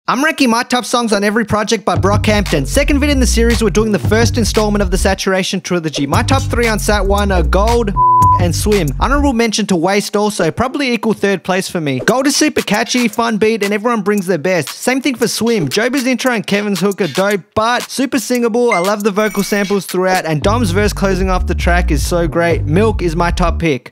I'm ranking my top songs on every project by Brockhampton. Second vid in the series, we're doing the first installment of the Saturation Trilogy. My top 3 on Sat 1 are Gold, and Swim. Honorable mention to Waste also, probably equal third place for me. Gold is super catchy, fun beat, and everyone brings their best. Same thing for Swim. Joba's intro and Kevin's hook are dope, but super singable. I love the vocal samples throughout, and Dom's verse closing off the track is so great. Milk is my top pick.